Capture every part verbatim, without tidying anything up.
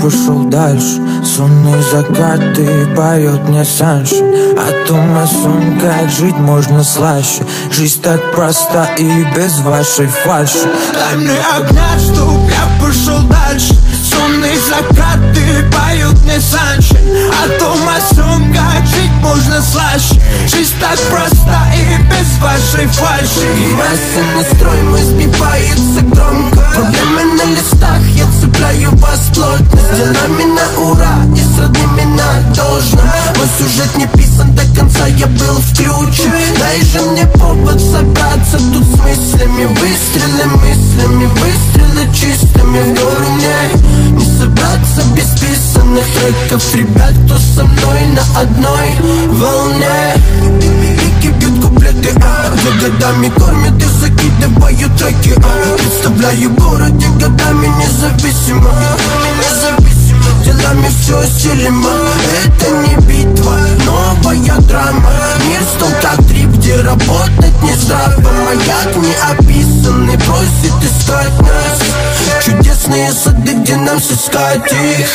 пошел дальше. Сонные закаты поет мне Саншин. А то моя сон, как жить можно слаще. Жизнь так проста и без вашей фальши. Дай мне огня, чтоб я пошел дальше. Сонные закаты поют мне Саншин. А то моя сон, как жить можно слаще. Жизнь так проста и без вашей фальши. Масса настрой мой сбивается громко. Проблемы на листах, я цепляю вас плотно. С делами на ура и с родными на должно. Мой сюжет не писан до конца, я был включен. Дай же мне повод собраться тут с мыслями. Выстрелы мыслями, выстрелы чистыми в гору мне. Не собраться без писанных треков. Ребят, кто со мной на одной волне. Вики бьют куплеты, а за годами кормят и закидываю треки, а представляю город и годами независимо. Независимо, делами все осилимо. Это не битва, новая драма. Мир стал как трип, где работать не здраво. Маяк не описанный просит искать нас. Чудесные сады, где нам сыскать их.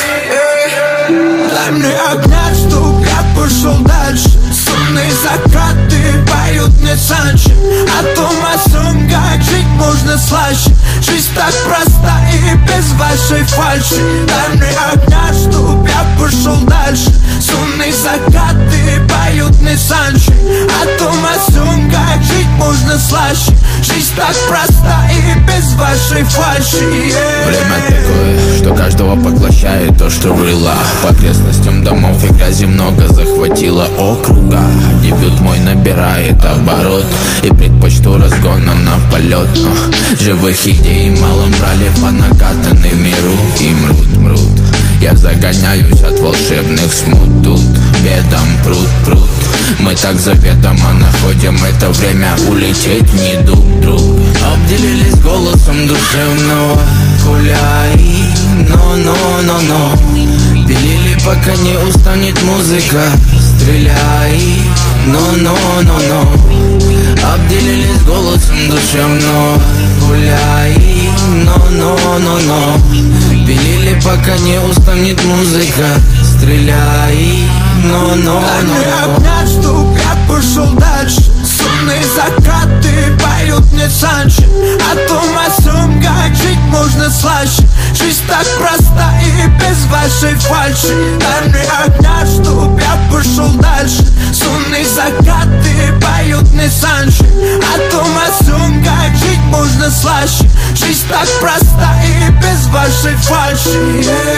Дай мне огня, чтоб я пошел дальше. Сонные закаты поют мне Саншин. А то моя сон, как жить можно слаще. Жизнь так проста и без вашей фальши. Дай мне огня, чтоб я пошел дальше. Сонные закаты поют мне Саншин. А то моя сон, как жить можно слаще. Жизнь так проста и без вашей фальши. yeah. Время такое, что каждого поглощает то, что было. По окрестностям домов и грязи много захватило округа. Дебют мой набирает оборот и предпочту разгона на полет. Но живых идей мало брали по накатанной в миру. И мрут, мрут. Я загоняюсь от волшебных смут. Тут бедом пруд, пруд. Мы так заведомо находим это время улететь не друг друг. Обделились голосом душевного гуляй, но, но, но, но. Пилили, пока не устанет музыка. Стреляй, но, но, но, но. Обделились голосом душевного гуляй, но, но, но, но. Пилили, пока не устанет музыка. Стреляй, но, но, Дай мне но. огня, чтоб я пошел дальше. Сонные закаты поют мне Саншин. А то моя сон, как жить можно слаще. Жизнь так проста и без вашей фальши. Дай мне огня, чтоб я пошел дальше. Сонные закаты поют мне Саншин. А то моя сон, как жить можно слаще. Жизнь так проста и без вашей фальши. yeah.